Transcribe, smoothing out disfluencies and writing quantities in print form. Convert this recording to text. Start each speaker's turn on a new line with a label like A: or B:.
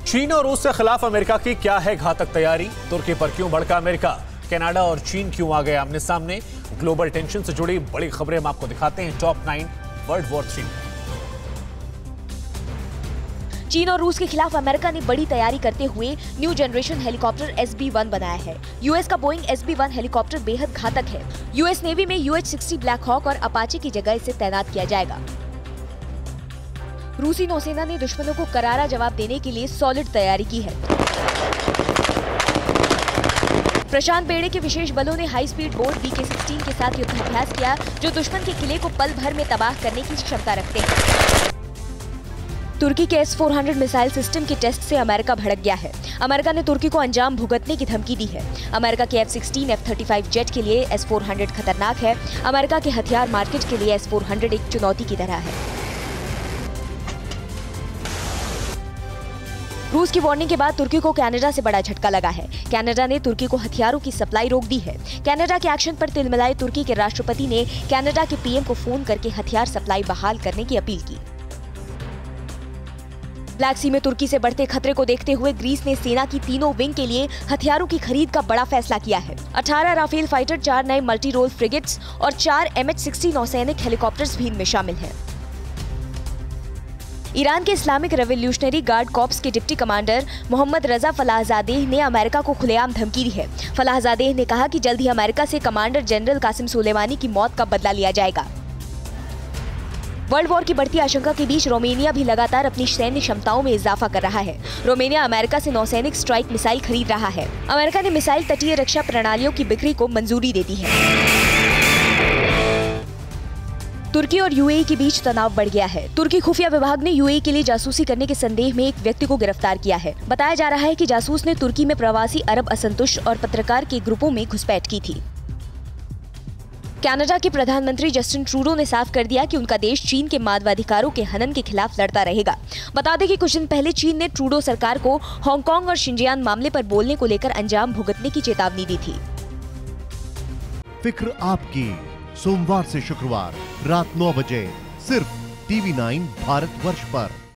A: चीन और रूस के खिलाफ अमेरिका की क्या है घातक तैयारी? तुर्की पर क्यों भड़का अमेरिका? कनाडा और चीन क्यों आ गए आमने सामने? ग्लोबल टेंशन से जुड़ी बड़ी खबरें हम आपको दिखाते हैं टॉप 9 वर्ल्ड वॉर 3।
B: चीन और रूस के खिलाफ अमेरिका ने बड़ी तैयारी करते हुए न्यू जनरेशन हेलीकॉप्टर SB-1 बनाया है। यूएस का बोइंग SB-1 हेलीकॉप्टर बेहद घातक है। यूएस नेवी में UH-60 ब्लैक हॉक और अपाचे की जगह इसे तैनात किया जाएगा। रूसी नौसेना ने दुश्मनों को करारा जवाब देने के लिए सॉलिड तैयारी की है। प्रशांत बेड़े के विशेष बलों ने हाई स्पीड बोट BK-16 के साथ युद्धाभ्यास किया, जो दुश्मन के किले को पल भर में तबाह करने की क्षमता रखते हैं। तुर्की के S-400 मिसाइल सिस्टम के टेस्ट से अमेरिका भड़क गया है। अमेरिका ने तुर्की को अंजाम भुगतने की धमकी दी है। अमेरिका के F-16, F-35 जेट के लिए S-400 खतरनाक है। अमेरिका के हथियार मार्केट के लिए S-400 एक चुनौती की तरह है। रूस की वार्निंग के बाद तुर्की को कनाडा से बड़ा झटका लगा है। कनाडा ने तुर्की को हथियारों की सप्लाई रोक दी है। कनाडा के एक्शन पर तिलमिलाए तुर्की के राष्ट्रपति ने कनाडा के PM को फोन करके हथियार सप्लाई बहाल करने की अपील की। ब्लैक सी में तुर्की से बढ़ते खतरे को देखते हुए ग्रीस ने सेना की तीनों विंग के लिए हथियारों की खरीद का बड़ा फैसला किया है। 18 राफेल फाइटर, 4 नए मल्टी रोल फ्रिगेट्स और 4 MH-60 नौसैनिक हेलीकॉप्टर्स भी इनमें शामिल हैं। ईरान के इस्लामिक रेवोल्यूशनरी गार्ड कॉर्प्स के deputy commander Mohammad Reza Falahzadeh ने अमेरिका को खुलेआम धमकी दी है। फलाहजादेह ने कहा कि जल्द ही अमेरिका से कमांडर जनरल कासिम सुलेमानी की मौत का बदला लिया जाएगा। वर्ल्ड वॉर की बढ़ती आशंका के बीच रोमानिया भी लगातार अपनी सैन्य क्षमताओं में इजाफा कर रहा है। रोमानिया अमेरिका से नौसैनिक स्ट्राइक मिसाइल खरीद रहा है। अमेरिका ने मिसाइल तटीय रक्षा प्रणालियों की बिक्री को मंजूरी दे दी है। तुर्की और UAE के बीच तनाव बढ़ गया है। तुर्की खुफिया विभाग ने UAE के लिए जासूसी करने के संदेह में एक व्यक्ति को गिरफ्तार किया है। बताया जा रहा है कि जासूस ने तुर्की में प्रवासी अरब असंतुष्ट और पत्रकार के ग्रुपों में घुसपैठ की थी। कनाडा के प्रधानमंत्री जस्टिन ट्रूडो ने साफ कर दिया कि उनका देश चीन के मानवाधिकारों के हनन के खिलाफ लड़ता रहेगा। बता दें कि कुछ दिन पहले चीन ने ट्रूडो सरकार को हांगकांग और शिंजियान मामले पर बोलने को लेकर अंजाम भुगतने की चेतावनी दी थी।
C: फिक्र आपकी, सोमवार से शुक्रवार रात 9 बजे सिर्फ TV9 भारतवर्ष पर।